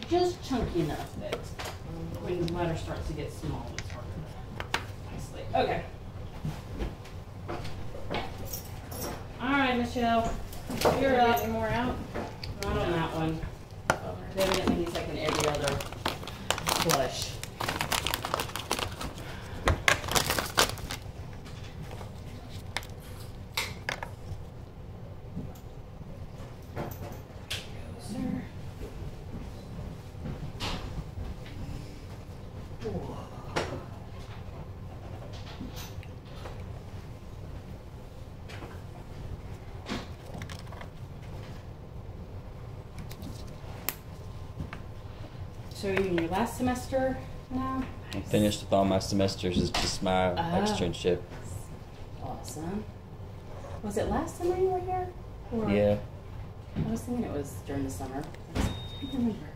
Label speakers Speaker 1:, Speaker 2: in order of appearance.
Speaker 1: just chunky enough that when the letter starts to get small, it's harder to isolate. Okay. All right, Michelle. You're up.
Speaker 2: Any more out?
Speaker 1: Not on that one. Evidently he's like an every other flush. So are you in your last semester now?
Speaker 3: I'm finished with all my semesters. It's just my externship.
Speaker 1: Awesome. Was it last summer you were here? Or
Speaker 3: Yeah.
Speaker 1: I was thinking it was during the summer. I can't remember.